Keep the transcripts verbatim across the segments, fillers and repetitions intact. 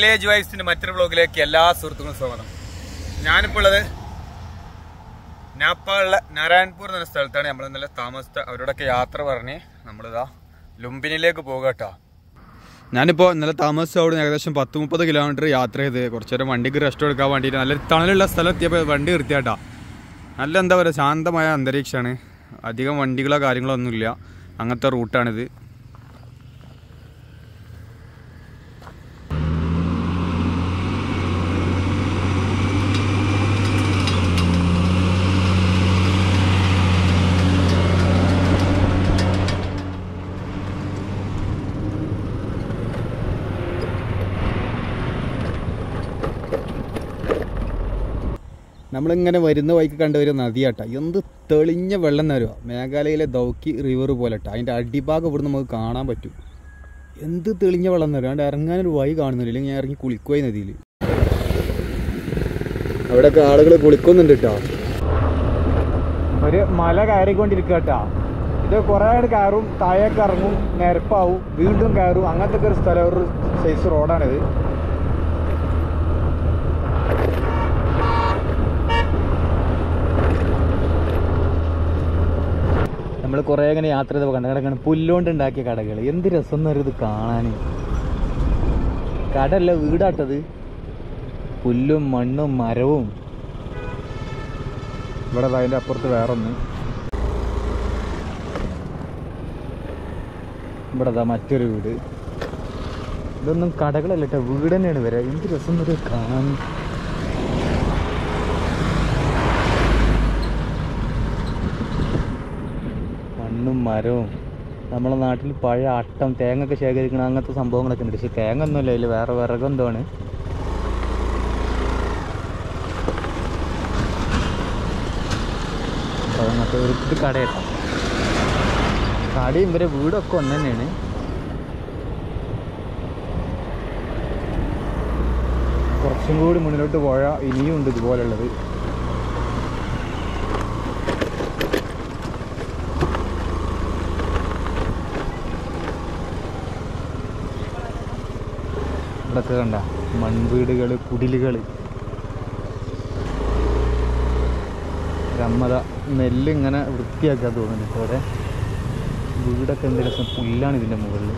Village വൈബ്സിന്റെ മറ്റൊരു വ്ളോഗിലേക്ക് എല്ലാ സുഹൃത്തുക്കളും സ്വാഗതം. ഞാനിപ്പോൾ ഉള്ളത് നേപ്പാളിലെ നാരായൺപൂർ എന്ന സ്ഥലത്താണ്. നമ്മൾ ഇന്നലെ താമസിച്ച അവരോടൊക്കെ യാത്ര പറഞ്ഞ് നമ്മളിതാ ലുംബിനിലേക്ക് പോകട്ടോ. ഞാനിപ്പോൾ ഇന്നലെ താമസിച്ച അവിടെ ഏകദേശം പത്ത് മുപ്പത് കിലോമീറ്റർ യാത്ര ചെയ്ത് കുറച്ചു നേരം വണ്ടിക്ക് റെസ്റ്റ് എടുക്കാൻ വേണ്ടിയിട്ട് നല്ല തണലുള്ള സ്ഥലം എത്തിയപ്പോൾ വണ്ടി നിർത്തിയാട്ടാ. നല്ല എന്താ പറയുക, ശാന്തമായ അന്തരീക്ഷമാണ്. അധികം വണ്ടികളോ കാര്യങ്ങളോ ഒന്നുമില്ല. അങ്ങനത്തെ റൂട്ടാണിത്. നമ്മളിങ്ങനെ വരുന്ന വഴിക്ക് കണ്ടുവരും നദിയാട്ട. എന്ത് തെളിഞ്ഞ വെള്ളം തരുക. മേഘാലയയിലെ ദൗക്കി റിവർ പോലെട്ട. അതിൻ്റെ അടിഭാഗം ഇവിടെ നമുക്ക് കാണാൻ പറ്റും. എന്ത് തെളിഞ്ഞ വെള്ളം തരും. അതുകൊണ്ട് ഇറങ്ങാനൊരു വഴി കാണുന്നില്ല. ഇല്ലെങ്കിൽ ഞാൻ ഇറങ്ങി കുളിക്കുകയും നദിയിൽ. അവിടെയൊക്കെ ആളുകൾ കുളിക്കുന്നുണ്ട് കേട്ടോ. ഒരു മല കയറിക്കൊണ്ടിരിക്കുക കേട്ടോ. ഇത് കുറേ കയറും, താഴേക്ക് ഇറങ്ങും, നിരപ്പാവും, വീണ്ടും കയറും. അങ്ങനത്തെ ഒരു സ്ഥലം, ഒരു സൈസ് റോഡാണിത്. നമ്മൾ കുറേ ഇങ്ങനെ യാത്ര ചെയ്തപ്പോൾ കണ്ട കിടക്കാണ് പുല്ലുകൊണ്ട് ഉണ്ടാക്കിയ കടകൾ. എന്ത് രസം എന്ന് പറയുന്നത് കാണാൻ. കടല്ല, വീടാട്ടത്. പുല്ലും മണ്ണും മരവും. ഇവിടെ അതിൻ്റെ അപ്പുറത്ത് വേറൊന്ന്. ഇവിടെ അതാ മറ്റൊരു വീട്. ഇതൊന്നും കടകളല്ല കേട്ടോ, വീട് തന്നെയാണ് വരിക. എന്ത് രസം എന്നൊരു കാണാൻ. മണ്ണും മരവും. നമ്മളെ നാട്ടിൽ പഴയ അട്ടം, തേങ്ങൊക്കെ ശേഖരിക്കണം, അങ്ങനത്തെ സംഭവങ്ങളൊക്കെ ഉണ്ട്. പക്ഷെ തേങ്ങ ഒന്നുമില്ല, അതിൽ വേറെ വിറകെന്തോണ്. അങ്ങനത്തെ ഒരു ഇത് കടയാട്ടോ. കടയും ഇവരെ വീടൊക്കെ ഒന്ന് തന്നെയാണ്. കുറച്ചും കൂടി മുന്നിലോട്ട് പോയാൽ ഇനിയും ഉണ്ട് ഇതുപോലുള്ളത്. ഇതൊക്കെ കണ്ട മൺവീടുകൾ, കുടിലുകൾ. അമ്മത നെല്ലിങ്ങനെ വൃത്തിയാക്കാൻ തോന്നുന്നു. ഇപ്പോൾ അവിടെ വീടൊക്കെ എന്ത് രസം. പുല്ലാണ് ഇതിൻ്റെ മുകളിൽ.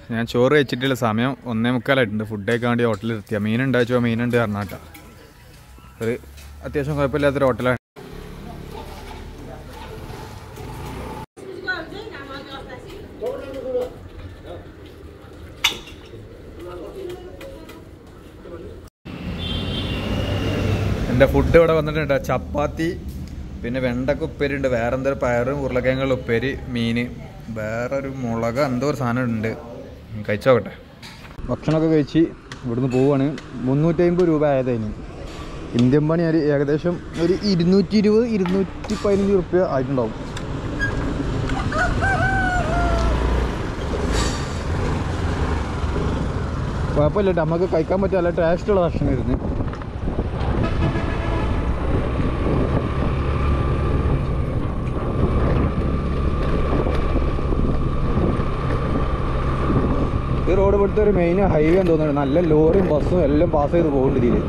ഞാൻ ചോറ് കഴിച്ചിട്ടുള്ള സമയം ഒന്നേ മുക്കാലായിട്ടുണ്ട്. ഫുഡ് കഴിക്കാൻ വേണ്ടി ഹോട്ടലിൽ എത്തിയ മീനുണ്ട് വെച്ചോ മീനുണ്ട് പറഞ്ഞാട്ടാ. ഒരു അത്യാവശ്യം കുഴപ്പമില്ലാത്തൊരു ഹോട്ടലാണ്. എൻ്റെ ഫുഡ് ഇവിടെ വന്നിട്ടുണ്ട്. ചപ്പാത്തി, പിന്നെ വെണ്ടക്ക ഉപ്പേരി ഉണ്ട്, വേറെ എന്തൊരു പയറും ഉരുളക്കിഴങ്ങുള്ള ഉപ്പേരി, മീൻ, വേറൊരു മുളക് എന്തോ ഒരു സാധനം ഉണ്ട്. കഴിച്ചോക്കട്ടെ. ഭക്ഷണമൊക്കെ കഴിച്ച് ഇവിടുന്ന് പോവുകയാണ്. മുന്നൂറ്റി അമ്പത് രൂപ ആയതിന് ഇന്ത്യൻ പണി ഒരു ഏകദേശം ഒരു ഇരുന്നൂറ്റി ഇരുപത് ഇരുന്നൂറ്റി പതിനഞ്ച് റുപ്യ ആയിട്ടുണ്ടാവും. കുഴപ്പമില്ല, നമുക്ക് കഴിക്കാൻ പറ്റിയ നല്ല ടേസ്റ്റുള്ള ഭക്ഷണമായിരുന്നു. ഈ റോഡ് ഇവിടുത്തെ ഒരു മെയിൻ ഹൈവേ എന്ന് തോന്നുന്നുണ്ട്. നല്ല ലോറിയും ബസ്സും എല്ലാം പാസ് ചെയ്ത് പോകുന്നുണ്ട് ഇതിൽ.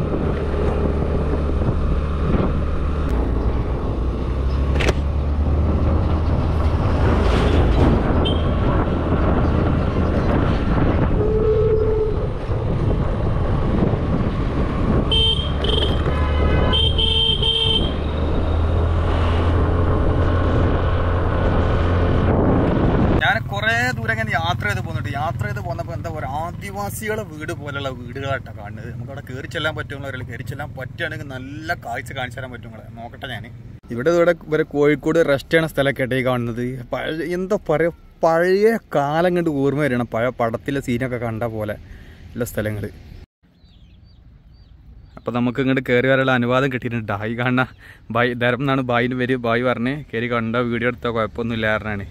യാത്ര ചെയ്ത് പോകുന്നുണ്ട്. യാത്ര ചെയ്ത് പോകുന്നപ്പോൾ എന്താ പറയുക, ആദിവാസികളെ വീട് പോലെയുള്ള വീടുകളായിട്ടാണ് കാണുന്നത്. നമുക്കവിടെ കയറി ചെല്ലാൻ പറ്റുമെങ്കിൽ കയറി ചെല്ലാൻ പറ്റുകയാണെങ്കിൽ നല്ല കാഴ്ച കാണിച്ചു തരാൻ പറ്റും. നോക്കട്ടെ ഞാൻ ഇവിടെ ഇവിടെ ഇവരെ കോഴിക്കോട് റെസ്റ്റ് ചെയ്യണ സ്ഥലമൊക്കെ ഈ കാണുന്നത്. പഴയ എന്താ പറയുക, പഴയ കാലം കണ്ട് ഓർമ്മ വരണം. പഴയ പടത്തിലെ സീനൊക്കെ കണ്ട പോലെ ഉള്ള സ്ഥലങ്ങൾ. അപ്പോൾ നമുക്ക് ഇങ്ങോട്ട് കയറി വരാനുള്ള അനുവാദം കിട്ടിയിട്ടുണ്ട്. ഈ കാണുന്ന ബായ് ധരം എന്നാണ് ബായിന് പേര്. ബായ് പറഞ്ഞ് കയറി കണ്ട വീഡിയോ എടുത്താൽ കുഴപ്പമൊന്നും ഇല്ലായിരുന്നാണ്.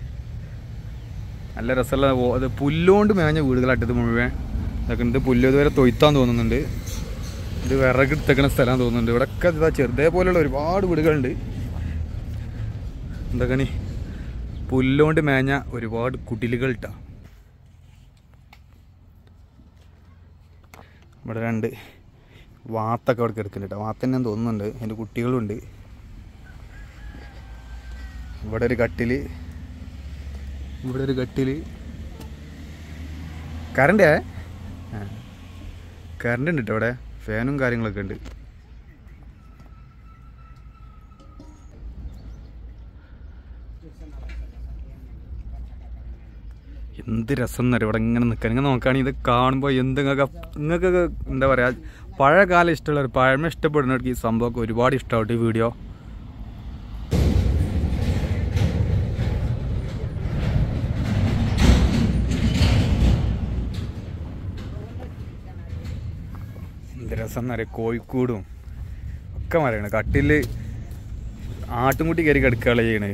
നല്ല രസമുള്ള അത് പുല്ലുകൊണ്ട് മേഞ്ഞ വീടുകളായിട്ട് ഇത് മുഴുവൻ. ഇതൊക്കെ ഉണ്ട്. പുല്ല് ഇതുവരെ തൊയ്ത്താൻ തോന്നുന്നുണ്ട്. ഇത് വിറക് എടുത്തേക്കുന്ന സ്ഥലം തോന്നുന്നുണ്ട്. ഇവിടെയൊക്കെ ഇതാ ചെറുതേ പോലെയുള്ള ഒരുപാട് വീടുകളുണ്ട്. എന്തൊക്കെയാണ് പുല്ലുകൊണ്ട് മേഞ്ഞ ഒരുപാട് കുടിലുകൾ ഇട്ടാ. ഇവിടെ രണ്ട് വാത്തൊക്കെ അവിടെ കിടക്കുന്നുണ്ട്. വാത്ത തന്നെ തോന്നുന്നുണ്ട്. അതിൻ്റെ കുട്ടികളുണ്ട്. ഇവിടെ ഒരു കട്ടില്, ഇവിടെ ഒരു കട്ടില്. കറണ്ട് ആ കറണ്ട് ഉണ്ട് കേട്ടോ. ഇവിടെ ഫാനും കാര്യങ്ങളൊക്കെ ഉണ്ട്. എന്ത് രസം എന്നറിയാം ഇവിടെ ഇങ്ങനെ നിൽക്കാൻ. ഇങ്ങനെ നോക്കുകയാണെങ്കിൽ ഇത് കാണുമ്പോൾ എന്തെങ്കിലുമൊക്കെ നിങ്ങൾക്കൊക്കെ എന്താ പറയുക, പഴയ കാലം ഇഷ്ടമുള്ളവർ, പഴമ ഇഷ്ടപ്പെടുന്നവർക്ക് ഈ സംഭവമൊക്കെ ഒരുപാട് ഇഷ്ടമായിട്ട് ഈ വീഡിയോ. എന്ത് രസം എന്നറിയാം. കോഴിക്കോടും ഒക്കെ മറിയണം. കട്ടിൽ ആട്ടുംകുട്ടി കയറി കിടക്കുകയാണ് ചെയ്യണത്.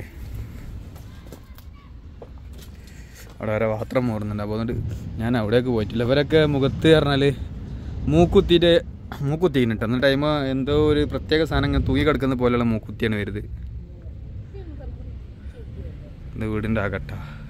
അവിടെ വരെ പാത്രം മോറുന്നുണ്ട്. അപ്പോൾ അതുകൊണ്ട് ഞാൻ അവിടേക്ക് പോയിട്ടില്ല. ഇവരൊക്കെ മുഖത്ത് പറഞ്ഞാൽ മൂക്കുത്തിയിട്ട് മൂക്കുത്തിയിട്ട് അന്ന് ടൈം എന്തോ ഒരു പ്രത്യേക സാധനം ഇങ്ങനെ തൂങ്ങി കിടക്കുന്ന പോലെയുള്ള മൂക്കുത്തിയാണ് വരുന്നത്. ഇത് വീടിൻ്റെ ആകട്ട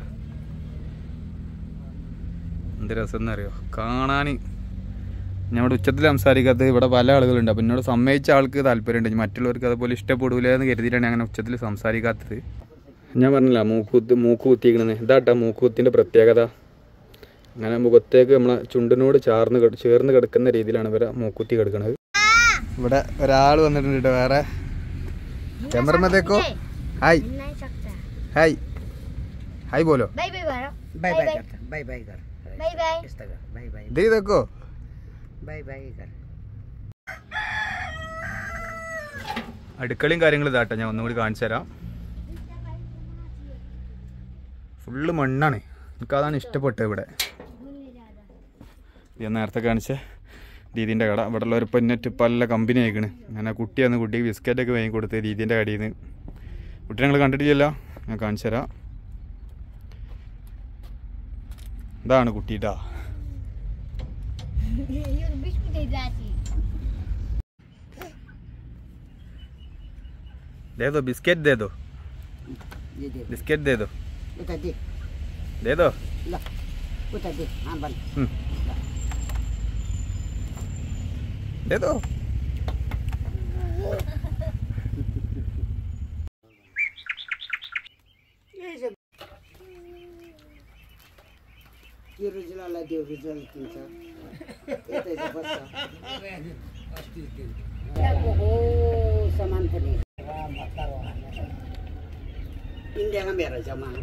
എന്ത് രസം എന്നറിയോ കാണാൻ. ഞാൻ ഇവിടെ ഉച്ചത്തിൽ സംസാരിക്കാത്തത് ഇവിടെ പല ആളുകളുണ്ട്. അപ്പം എന്നോട് സമ്മതിച്ച ആൾക്ക് താല്പര്യമുണ്ട്. മറ്റുള്ളവർക്ക് അതുപോലെ ഇഷ്ടപ്പെടില്ല എന്ന് കരുതിയിട്ടാണ് അങ്ങനെ ഉച്ചത്തിൽ സംസാരിക്കാത്തത്. ഞാൻ പറഞ്ഞില്ല മൂക്കുത്തി മൂക്ക് കുത്തിക്കണെന്ന്. ഇതാട്ടാ മൂക്കുത്തിൻ്റെ പ്രത്യേകത. അങ്ങനെ മുഖത്തേക്ക് നമ്മളെ ചുണ്ടിനോട് ചാർന്ന് ചേർന്ന് കിടക്കുന്ന രീതിയിലാണ് ഇവരെ മൂക്കുത്തി കിടക്കുന്നത്. ഇവിടെ ഒരാൾ വന്നിട്ടുണ്ട് കേട്ടോ. വേറെ ക്യാമറമേക്കോ ഹായ് ഹായ് ഹായ് ബോലോ देखो അടുക്കളയും കാര്യങ്ങളും ഇതാട്ടെ. ഞാൻ ഒന്നുകൂടി കാണിച്ചു തരാം. ഫുള്ള് മണ്ണാണ്. എനിക്കതാണ് ഇഷ്ടപ്പെട്ടത്. ഇവിടെ ഞാൻ നേരത്തെ കാണിച്ച ദീദിൻ്റെ കട. ഇവിടെ ഉള്ളവർ ഇപ്പം നെറ്റ് പല കമ്പനി ആയിക്കണ്. അങ്ങനെ കുട്ടി വന്ന് കുട്ടിക്ക് ബിസ്ക്കറ്റൊക്കെ വാങ്ങി കൊടുത്ത് ദീദിൻ്റെ കടയിൽ നിന്ന്. കുട്ടി ഞങ്ങൾ കണ്ടിട്ടില്ലല്ലോ, ഞാൻ കാണിച്ചു തരാം. ഇതാണ് കുട്ടിട്ടാ. दे दो बिस्किट दे दो बिस्किट दे दो दे दो दे दो The original like the original thing, sir. Ito ito basta. Oh, saman po ni. Hindi nga meron saman.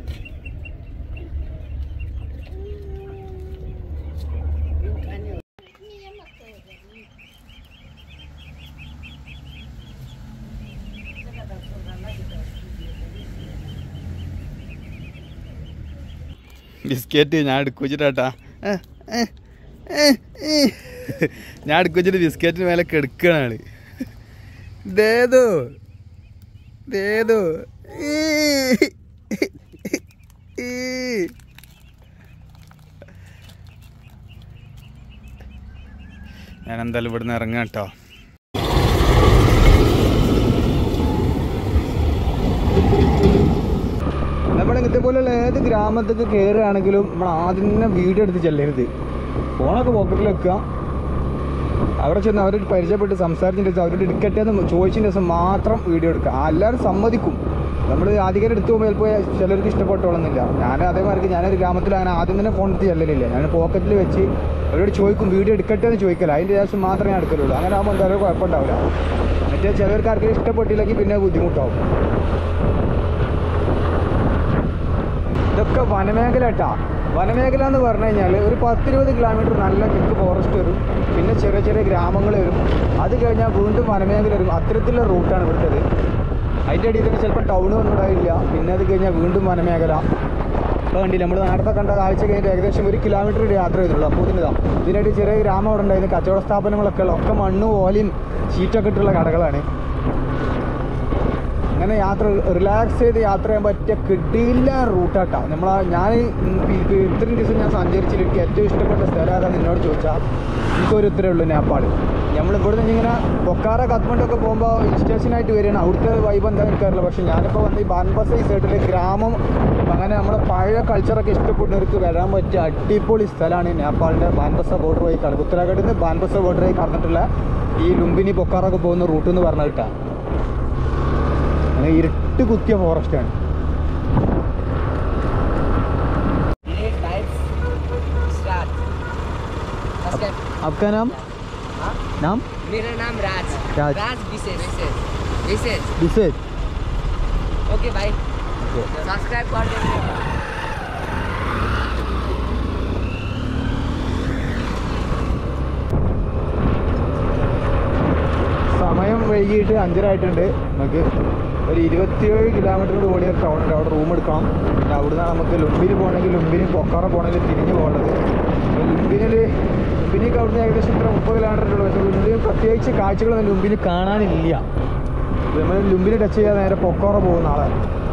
Biscuit ഞാൻ എടുക്കു വെച്ചിട്ടാ ഞാൻ എടുക്കു വെച്ചിട്ട് ബിസ്ക്കറ്റിന് മേലെ കിടക്കുകയാണ് ആള്. ഇതേതോ ഇതേതോ ഞാൻ എന്തായാലും ഇവിടുന്ന് ഇറങ്ങാം കേട്ടോ. നമ്മൾ ഇങ്ങനത്തെ പോലെയുള്ള ഏത് ഗ്രാമത്തേക്ക് കയറുകയാണെങ്കിലും നമ്മൾ ആദ്യം തന്നെ വീഡിയോ എടുത്ത് ചെല്ലരുത്. ഫോണൊക്കെ പോക്കറ്റിൽ വെക്കുക. അവിടെ ചെന്ന് അവരോട് പരിചയപ്പെട്ട് സംസാരിച്ചതിൻ്റെ ദിവസം അവരോട് എടുക്കട്ടെ എന്ന് ചോദിച്ചതിൻ്റെ ദിവസം മാത്രം വീഡിയോ എടുക്കുക. എല്ലാവരും സമ്മതിക്കും. നമ്മൾ ആദ്യം എടുത്തു പോകുമ്പോൾ ചിലപ്പോൾ ചിലർക്ക് ഇഷ്ടപ്പെട്ടോളുന്നില്ല. ഞാൻ അതേമാതിരി ഞാനൊരു ഗ്രാമത്തിൽ അങ്ങനെ ആദ്യം തന്നെ ഫോൺ എടുത്ത് ചെല്ലലില്ല. ഞാൻ പോക്കറ്റിൽ വെച്ച് അവരോട് ചോദിക്കും വീഡിയോ എടുക്കട്ടെ എന്ന് ചോദിക്കല. അതിൻ്റെ ദിവസം മാത്രമേ ഞാൻ എടുക്കലുള്ളൂ. അങ്ങനെ ആകുമ്പോൾ എന്തായാലും കുഴപ്പമുണ്ടാവില്ല. മറ്റേ ചിലർക്ക് ആർക്കും ഇഷ്ടപ്പെട്ടില്ലെങ്കിൽ പിന്നെ ബുദ്ധിമുട്ടാവും. ഇതൊക്കെ വനമേഖല കേട്ടാ. വനമേഖല എന്ന് പറഞ്ഞു കഴിഞ്ഞാൽ ഒരു പത്തിരുപത് കിലോമീറ്റർ നല്ല കിക്ക് ഫോറസ്റ്റ് വരും, പിന്നെ ചെറിയ ചെറിയ ഗ്രാമങ്ങൾ വരും, അത് കഴിഞ്ഞാൽ വീണ്ടും വനമേഖല വരും. അത്തരത്തിലുള്ള റൂട്ടാണ് ഇവിടുത്തേത്. അതിൻ്റെ ഇടയിൽ തന്നെ ചിലപ്പോൾ ടൗൺ ഒന്നും ഉണ്ടാവില്ല. പിന്നെ അത് കഴിഞ്ഞാൽ വീണ്ടും വനമേഖല. ഇപ്പോൾ കണ്ടില്ല നമ്മൾ നേരത്തെ കണ്ട കാഴ്ച കഴിഞ്ഞിട്ട് ഏകദേശം ഒരു കിലോമീറ്റർ യാത്ര ചെയ്തിട്ടുള്ളൂ. അപ്പോൾ ഇതിനിതാ ഇതിനായിട്ട് ചെറിയ ഗ്രാമം അവിടെ ഉണ്ടായിരുന്നു. കച്ചവട സ്ഥാപനങ്ങളൊക്കെ ഉള്ള ഒക്കെ മണ്ണും ഓലയും ഷീറ്റൊക്കെ ഇട്ടുള്ള കടകളാണ്. അങ്ങനെ യാത്ര റിലാക്സ് ചെയ്ത് യാത്ര ചെയ്യാൻ പറ്റിയ കിടില റൂട്ടാട്ടാ. നമ്മൾ ഞാൻ ഇത്രയും ദിവസം ഞാൻ സഞ്ചരിച്ചിട്ട് എനിക്ക് ഏറ്റവും ഇഷ്ടപ്പെട്ട സ്ഥലം ഏതാ നിന്നോട് ചോദിച്ചാൽ എനിക്കൊരു ഇത്രയേ ഉള്ളൂ, നേപ്പാൾ. നമ്മൾ ഇവിടെ നിന്ന് ഇങ്ങനെ ബൊക്കാറ കത്മണ്ടൊക്കെ പോകുമ്പോൾ ഹിൽ സ്റ്റേഷനായിട്ട് വരികയാണ്. അവിടുത്തെ വൈബ് എന്താ എനിക്കറിയില്ല. പക്ഷേ ഞാനിപ്പോൾ വന്ന് ഈ ബാൻബസ ഈ സൈഡിൽ ഗ്രാമം അങ്ങനെ നമ്മുടെ പഴയ കൾച്ചറൊക്കെ ഇഷ്ടപ്പെടുന്നവർക്ക് വരാൻ പറ്റിയ അടിപൊളി സ്ഥലമാണ് നേപ്പാളിൻ്റെ ബാൻബസ ബോർഡർ വഴി കട ഉത്തരാഖണ്ഡിൽ നിന്ന് ബാൻബസ ബോർഡർ വഴി കടന്നിട്ടുള്ള ഈ ലുംബിനി ബൊക്കാറൊക്കെ പോകുന്ന റൂട്ട് എന്ന് പറഞ്ഞാൽ കിട്ടാം. അങ്ങനെ ഇരുട്ട് കുത്തിയ ഫോറസ്റ്റാണ്. आपका नाम? नाम? मेरा नाम राज. राज. राज विशेष. विशेष. विशेष. ओके भाई. सब्सक्राइब कर देना. സമയം വൈകിട്ട് അഞ്ചരായിട്ടുണ്ട്. നമുക്ക് ഒരു ഇരുപത്തിയേഴ് കിലോമീറ്റർ ഓടിയ ടൗണിൽ അവിടെ റൂം എടുക്കണം. പിന്നെ അവിടുന്ന് നമുക്ക് ലുംബിനി പോകണമെങ്കിൽ ലുംബിനി പൊക്കാറ പോകണമെങ്കിൽ തിരിഞ്ഞ് പോകേണ്ടത്. ലുംബിനിൽ ലുംബിനിക്ക് അവിടുന്ന് ഏകദേശം ഇത്ര മുപ്പത് കിലോമീറ്റർ ഉള്ളൂ. പക്ഷേ ലുംബിനി പ്രത്യേകിച്ച് കാഴ്ചകളൊന്നും ലുംബിനി കാണാനില്ല. നമ്മൾ ലുംബിനി ടച്ച് ചെയ്യാതെ നേരെ പൊക്കോറ പോകുന്ന ആളാണ്.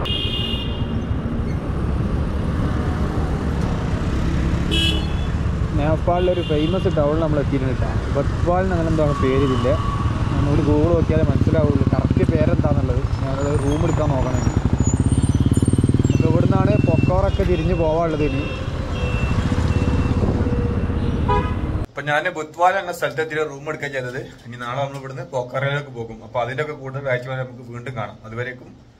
നേപ്പാളിലൊരു ഫേമസ് ടൗണിൽ നമ്മൾ എത്തിയിട്ടുണ്ട്. ബത്വാളിന് അങ്ങനെ എന്താണ് പേരില്ല. നമ്മൾ ഗൂഗിൾ നോക്കിയാലേ മനസ്സിലാവുള്ളൂ കറക്റ്റ് പേരെന്താണെന്നുള്ളത്. ഞാനത് റൂം എടുക്കാൻ നോക്കണം. അപ്പോൾ ഇവിടെ നിന്നാണ് പൊക്കോറൊക്കെ തിരിഞ്ഞ് പോകാനുള്ളത്. ഇനി അപ്പം ഞാൻ ബുത്വാല എന്ന സ്ഥലത്തെത്തിയ റൂം എടുക്കാൻ ചെയ്തത്. ഇനി നാളെ നമ്മൾ ഇവിടുന്ന് പൊക്കോറയിലേക്ക് പോകും. അപ്പോൾ അതിൻ്റെ ഒക്കെ കൂടുതൽ കാഴ്ച നമുക്ക് വീണ്ടും കാണാം. അതുവരേക്കും